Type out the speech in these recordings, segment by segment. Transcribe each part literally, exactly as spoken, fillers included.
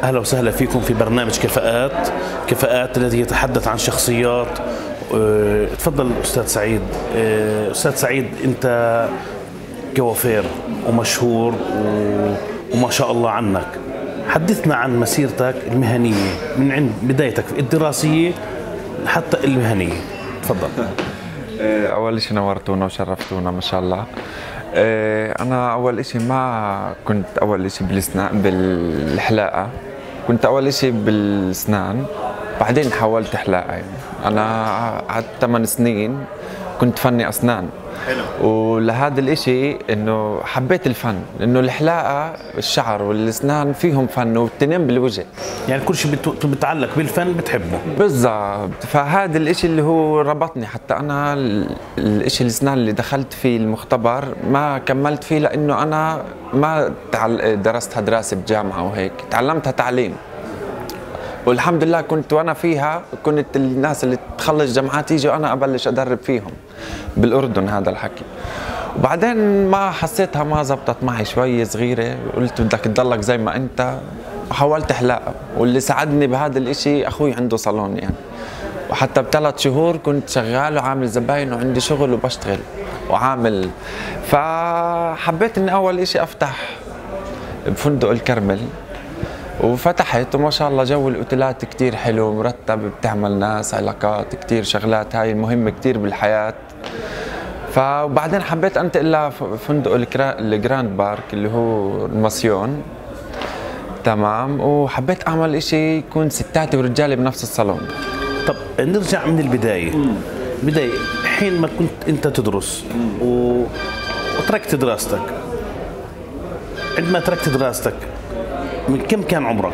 أهلا وسهلا فيكم في برنامج كفاءات كفاءات الذي يتحدث عن شخصيات. أه، تفضل أستاذ سعيد. أه، أستاذ سعيد، أنت كوافير ومشهور و... وما شاء الله عنك. حدثنا عن مسيرتك المهنية من عند بدايتك الدراسية حتى المهنية. تفضل. أول شيء نورتونا وشرفتونا ما شاء الله. أنا أول شيء ما كنت أول شيء بالأسنان بالحلاقة، كنت أول شيء بالأسنان، بعدين حولت حلاقة. يعني أنا قعدت ثمان سنين كنت فني أسنان. حلو. ولهذا الاشي انه حبيت الفن، لانه الحلاقه الشعر والاسنان فيهم فن والتنين بالوجه، يعني كل شيء بتعلق بالفن بتحبه بالضبط. فهذا الاشي اللي هو ربطني. حتى انا الاشي الاسنان اللي دخلت فيه المختبر ما كملت فيه، لانه انا ما درستها دراسه بجامعه وهيك، تعلمتها تعليم. والحمد لله كنت وانا فيها كنت الناس اللي تخلص جامعات يجوا انا ابلش ادرب فيهم بالاردن هذا الحكي. وبعدين ما حسيتها ما زبطت معي شوي صغيره، قلت بدك تضلك زي ما انت، وحاولت حلاقه. واللي ساعدني بهذا الاشي اخوي عنده صالون يعني، وحتى بثلاث شهور كنت شغال وعامل زباين وعندي شغل وبشتغل وعامل. فحبيت اني اول اشي افتح بفندق الكرمل، وفتحت وما شاء الله جو الاوتيلات كتير حلو مرتب، بتعمل ناس علاقات كتير شغلات هاي مهمة كتير بالحياة. فبعدين حبيت انتقل لفندق الجراند بارك اللي هو الماسيون، تمام. وحبيت اعمل اشي يكون ستاتي ورجالي بنفس الصالون. طب نرجع من البداية. بداية حين ما كنت انت تدرس و... وتركت دراستك، عندما تركت دراستك من كم كان عمرك؟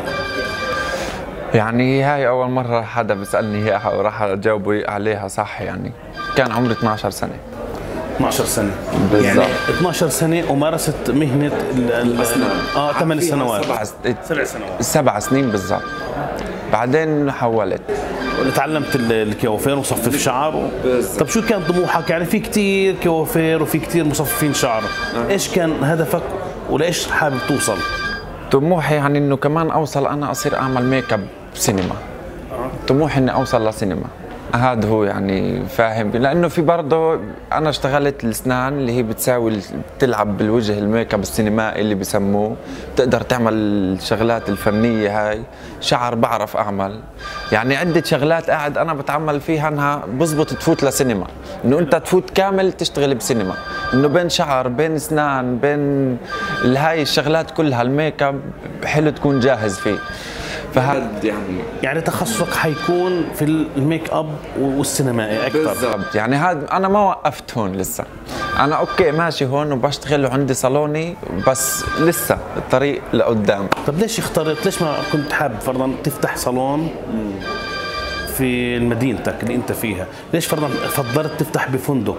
يعني هاي أول مرة حدا بيسألني إياها وراح أجاوب عليها صح. يعني كان عمري اثنعش سنة. اثنعش سنة بالضبط. يعني اثنعش سنة ومارست مهنة الأسنان. اه ثمان سنوات. سبع سبع سنوات. سبع سنين بالضبط. بعدين حولت. تعلمت الكوافير وصفف شعر و... طب شو كان طموحك؟ يعني في كتير كوافير وفي كتير مصففين شعر، آه. ايش كان هدفك ولإيش حابب توصل؟ طموحي يعني انه كمان اوصل انا اصير اعمل ميك اب سينما. طموحي اني اوصل لسينما، هذا هو يعني فاهم. لانه في برضه انا اشتغلت الاسنان اللي هي بتساوي بتلعب بالوجه الميك اب السينمائي اللي بسموه، بتقدر تعمل الشغلات الفنيه هاي. شعر بعرف اعمل، يعني عده شغلات قاعد انا بتعمل فيها انها بزبط تفوت لسينما، انه انت تفوت كامل تشتغل بسينما، انه بين شعر بين اسنان بين هاي الشغلات كلها الميك اب حلو تكون جاهز فيه. فهذا يعني يعني تخصصك حيكون في الميك اب والسينمائي اكثر. بالضبط. يعني هذا انا ما وقفت هون لسه، انا اوكي ماشي هون وبشتغل وعندي صالوني، بس لسه الطريق لقدام. طب ليش اخترت، ليش ما كنت حابب فرضا تفتح صالون في مدينتك اللي انت فيها؟ ليش فرضا فضلت تفتح بفندق؟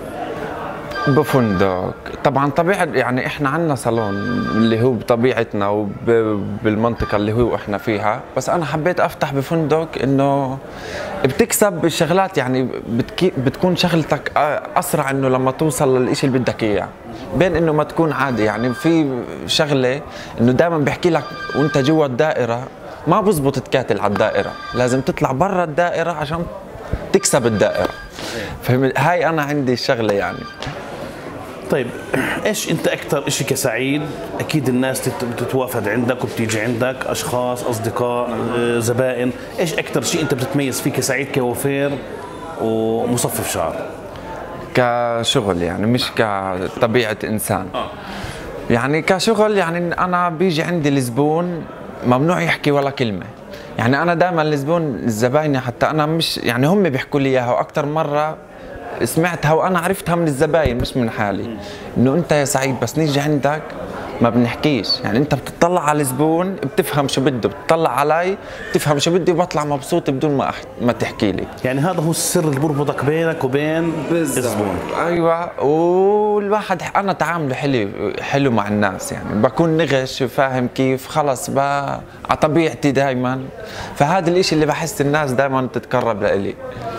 بفندق طبعا طبيعي، يعني احنا عندنا صالون اللي هو بطبيعتنا وبالمنطقه اللي هو احنا فيها، بس انا حبيت افتح بفندق انه بتكسب الشغلات، يعني بتكي بتكون شغلتك اسرع انه لما توصل للشيء اللي بدك اياه، بين انه ما تكون عادي. يعني في شغله انه دائما بحكي لك وانت جوا الدائره ما بزبط تكاتل على الدائره، لازم تطلع برا الدائره عشان تكسب الدائره. فهمت؟ هاي انا عندي الشغله يعني. طيب ايش انت اكثر شيء كسعيد، اكيد الناس بتتوافد عندك وبتيجي عندك اشخاص اصدقاء زبائن، ايش اكثر شيء انت بتتميز فيه كسعيد كوافير ومصفف شعر؟ كشغل يعني مش كطبيعه انسان. آه. يعني كشغل، يعني انا بيجي عندي الزبون ممنوع يحكي ولا كلمه. يعني انا دائما الزبون الزباين حتى انا مش يعني هم بيحكوا لي اياها، واكثر مره سمعتها وانا عرفتها من الزباين مش من حالي، انه انت يا سعيد بس نيجي عندك ما بنحكيش. يعني انت بتطلع على الزبون بتفهم شو بده، بتطلع علي بتفهم شو بدي، وبطلع مبسوط بدون ما أح... ما تحكي لي. يعني هذا هو السر اللي بربطك بينك وبين الزبون. ايوه. والواحد انا تعامله حلو حلو مع الناس، يعني بكون نغش وفاهم كيف، خلص بقى على طبيعتي دائما. فهذا الاشي اللي بحس الناس دائما تتقرب لإلي.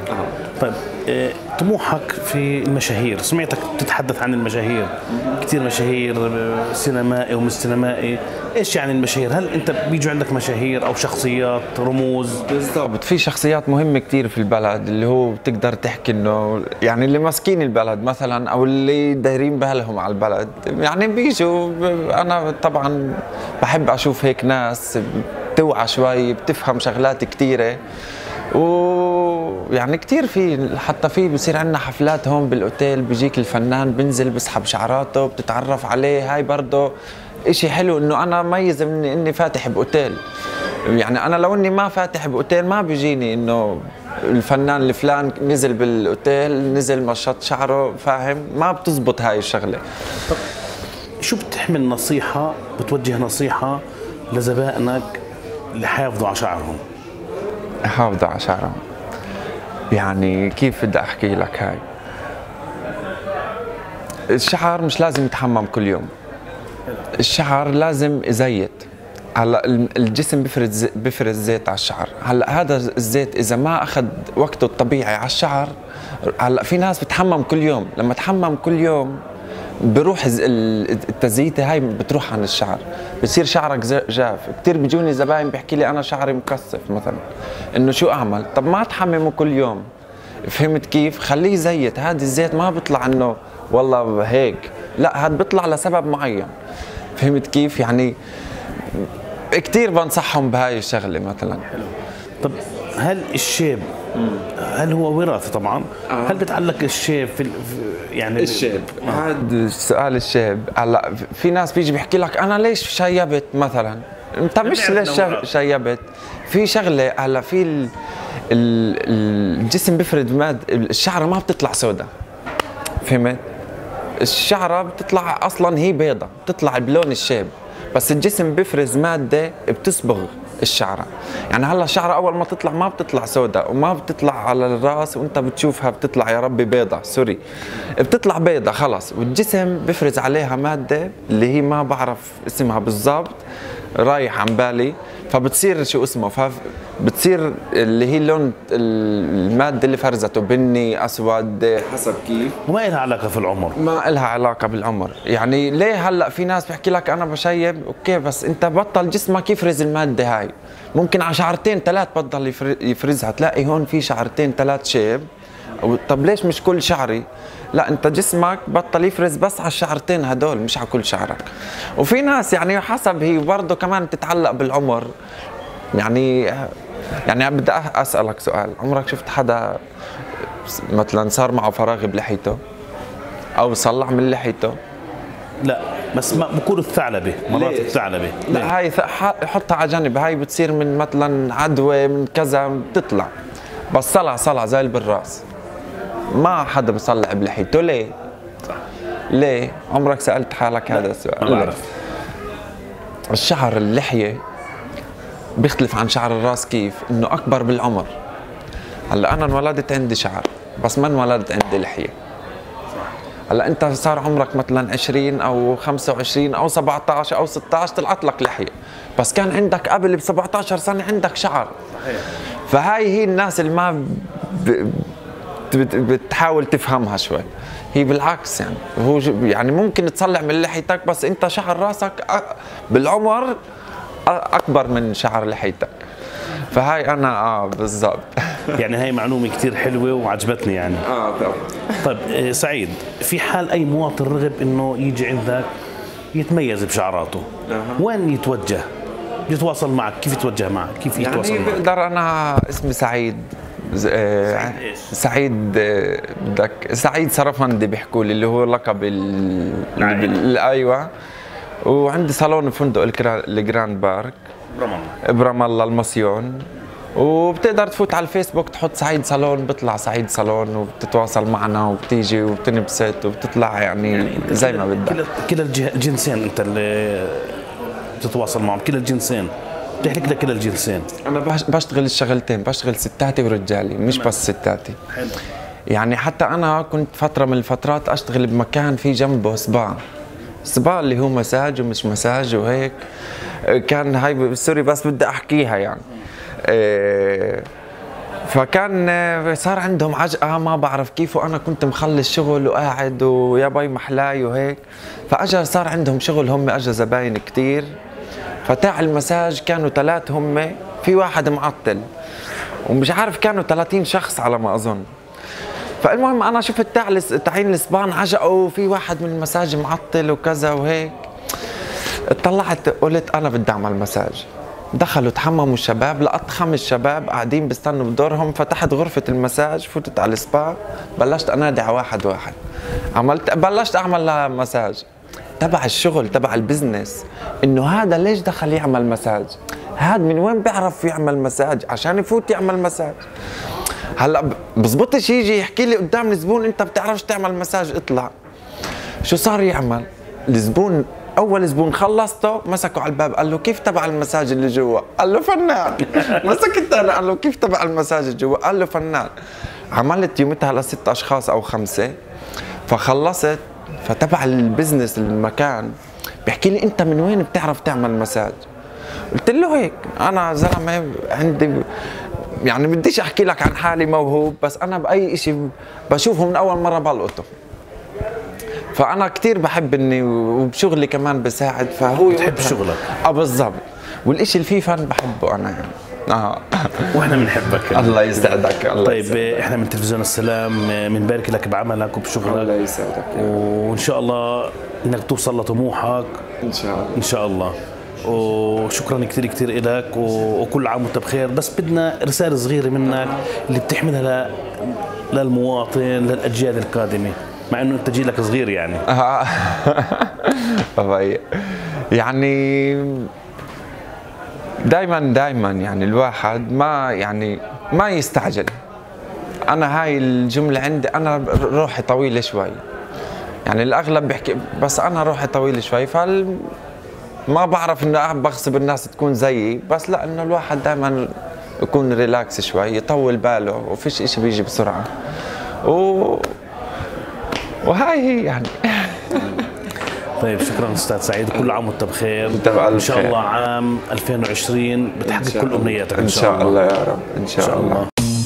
طيب آه، طموحك في المشاهير، سمعتك تتحدث عن المشاهير كثير، مشاهير آه، سينمائي ومش سينمائي، ايش يعني المشاهير؟ هل انت بيجوا عندك مشاهير او شخصيات رموز؟ بالضبط، في شخصيات مهمة كتير في البلد اللي هو بتقدر تحكي انه يعني اللي ماسكين البلد مثلا او اللي دايرين بالهم على البلد، يعني بيجوا. انا طبعا بحب اشوف هيك ناس بتوعى شوي، بتفهم شغلات كتيرة، ويعني كتير في حتى في بصير عندنا حفلات هون بالاوتيل، بيجيك الفنان بنزل بسحب شعراته بتتعرف عليه. هاي برضه اشي حلو انه انا ميز مني اني فاتح باوتيل. يعني انا لو اني ما فاتح باوتيل ما بيجيني انه الفنان الفلان نزل بالاوتيل، نزل مشط شعره، فاهم؟ ما بتزبط هاي الشغله. طب شو بتحمل نصيحه، بتوجه نصيحه لزبائنك اللي حافظوا على شعرهم؟ حافظوا على شعرهم يعني كيف بدي احكي لك؟ هاي الشعر مش لازم يتحمم كل يوم، الشعر لازم يزيت. هلا الجسم بفرز بفرز زيت على الشعر. هلا هذا الزيت اذا ما اخذ وقته الطبيعي على الشعر، هلا في ناس بتحمم كل يوم، لما تحمم كل يوم بروح التزييته هاي بتروح عن الشعر، بصير شعرك جاف. كثير بيجوني زباين بيحكي لي انا شعري مكثف مثلا، انه شو اعمل؟ طب ما تحممه كل يوم، فهمت كيف؟ خليه يزيت. هذا الزيت ما بيطلع انه والله هيك، لا، هذا بيطلع لسبب معين، فهمت كيف؟ يعني كثير بنصحهم بهاي الشغله مثلا. حلو. طب هل الشيب هل هو وراثه طبعا؟ آه. هل بتعلق الشيب في يعني الشيب؟ هذا آه. سؤال الشيب. هلا في ناس بيجي بيحكي لك انا ليش شيبت مثلا، انت مش ليش شيبت، في شغله. هلا في ال ال الجسم بيفرد ماد، الشعره ما بتطلع سوداء، فهمت؟ الشعره بتطلع اصلا هي بيضة، بتطلع بلون الشيب، بس الجسم بيفرز ماده بتصبغ الشعره. يعني هلا الشعره اول ما تطلع ما بتطلع سوداء وما بتطلع على الراس وانت بتشوفها بتطلع يا ربي بيضة، سوري، بتطلع بيضة خلص، والجسم بيفرز عليها ماده اللي هي ما بعرف اسمها بالضبط، رايح عن بالي، فبتصير شو اسمه، فبتصير اللي هي لون الماده اللي فرزته بني اسود حسب كيف. وما لها علاقه في العمر؟ ما لها علاقه بالعمر. يعني ليه هلا في ناس بيحكي لك انا بشيب، اوكي، بس انت بطل جسمك يفرز الماده هاي، ممكن على شعرتين ثلاث بطل يفرزها، تلاقي هون في شعرتين ثلاث شيب. طب ليش مش كل شعري؟ لا، انت جسمك بطل يفرز بس على الشعرتين هدول، مش على كل شعرك. وفي ناس يعني حسب، هي برضه كمان تتعلق بالعمر. يعني يعني بدي اسالك سؤال، عمرك شفت حدا مثلا صار معه فراغ بلحيته او صلع من لحيته؟ لا، بس ما بكون الثعلبه، مرات الثعلبه. لا، هاي حطها على جنب، هاي بتصير من مثلا عدوى من كذا بتطلع، بس صلع صلع زي بالراس. ما حدا بيصلع بلحيته، ليه؟ صح. ليه؟ عمرك سألت حالك هذا السؤال؟ ما بعرف. الشعر اللحية بيختلف عن شعر الراس كيف؟ انه اكبر بالعمر. هلا انا انولدت عندي شعر بس ما انولدت عندي لحية. هلا انت صار عمرك مثلا عشرين او خمسة وعشرين او سبعطعش او ستطعش طلعت لك لحية، بس كان عندك قبل ب سبعطعش سنة عندك شعر. صحيح. فهاي هي الناس اللي ما ب... بتحاول تفهمها شوي. هي بالعكس، يعني هو يعني ممكن تصلع من لحيتك بس انت شعر راسك بالعمر اكبر من شعر لحيتك. فهاي انا اه بالضبط. يعني هاي معلومه كثير حلوه وعجبتني يعني. اه طبعا. طيب سعيد، في حال اي مواطن رغب انه يجي عندك يتميز بشعراته، أه. وين يتوجه؟ يتواصل معك، كيف يتوجه معك؟ كيف يتواصل يعني معك؟ بقدر، انا اسمي سعيد سعيد ايش؟ سعيد بدك سعيد سرفندي بيحكوا لي، اللي هو لقب ال ايوه. وعندي صالون فندق الجراند بارك برام الله برام الله المصيون، وبتقدر تفوت على الفيسبوك تحط سعيد صالون، بتطلع سعيد صالون، وبتتواصل معنا وبتيجي وبتنبسط وبتطلع يعني, يعني زي ما بدك. كلا الجنسين انت اللي بتتواصل معهم، كلا الجنسين بتحكي لك كلا الجنسين؟ انا بشتغل الشغلتين، بشتغل ستاتي ورجالي، مش بس ستاتي. حلو. يعني حتى انا كنت فتره من الفترات اشتغل بمكان في جنبه سبا، سبا اللي هو مساج ومش مساج وهيك. كان هاي سوري بس بدي احكيها يعني. إيه فكان صار عندهم عجقه ما بعرف كيف، وانا كنت مخلص شغل وقاعد ويا باي محلاي وهيك. فاجا صار عندهم شغل هم، اجا زباين كثير. فتاع المساج كانوا ثلاث هم، في واحد معطل ومش عارف كانوا ثلاثين شخص على ما اظن. فالمهم انا شفت تاع تعيين الاسبان عجقوا وفي واحد من المساج معطل وكذا وهيك. اطلعت قلت انا بدي اعمل مساج. دخلوا تحمموا الشباب، لقيت خمس شباب قاعدين بيستنوا بدورهم. فتحت غرفة المساج، فتت على السبا، بلشت انادي على واحد واحد. عملت بلشت اعمل لها مساج تبع الشغل تبع البزنس، انه هذا ليش دخل يعمل مساج؟ هذا من وين بيعرف يعمل مساج عشان يفوت يعمل مساج؟ هلا بزبطش يجي يحكي لي قدام الزبون انت بتعرفش تعمل مساج اطلع. شو صار يعمل؟ الزبون اول زبون خلصته مسكوا على الباب، قال له كيف تبع المساج اللي جوا؟ قال له فنان. مسكت انا، قال له كيف تبع المساج اللي جوا؟ قال له فنان. عملت يومتها لست اشخاص او خمسه، فخلصت. فتبع البزنس المكان بيحكي لي انت من وين بتعرف تعمل مساج؟ قلت له هيك انا زلمه عندي، يعني بديش احكي لك عن حالي موهوب، بس انا باي شيء بشوفه من اول مره بلقطه. فانا كثير بحب اني وبشغلي كمان بساعد. فهو بتحب شغلك؟ اه بالضبط، والشيء اللي فيه فن بحبه انا يعني. اه واحنا بنحبك. الله يسعدك. الله طيب يسعدك. احنا من تلفزيون السلام بنبارك لك بعملك وبشغلك. الله يسعدك. وان شاء الله انك توصل لطموحك ان شاء الله. ان شاء الله. وشكرا كثير كثير لك، وكل عام وانت بخير. بس بدنا رساله صغيره منك اللي بتحملها ل... للمواطن، للاجيال القادمه، مع انه انت جيلك صغير يعني. يعني دائما دائما يعني الواحد ما يعني ما يستعجل. انا هاي الجمله عندي، انا روحي طويله شوي، يعني الاغلب بيحكي بس انا روحي طويله شوي، فال ما بعرف انه بغصب الناس تكون زيي، بس لا، انه الواحد دائما يكون ريلاكس شوي، يطول باله، وفيش اشي بيجي بسرعه. و وهاي هي يعني. طيب شكرا استاذ سعيد، كل عام وانت بخير. ان شاء الله عام ألفين وعشرين بتحقق كل امنياتك ان شاء الله. ان شاء الله يا رب. ان شاء, إن شاء الله, الله.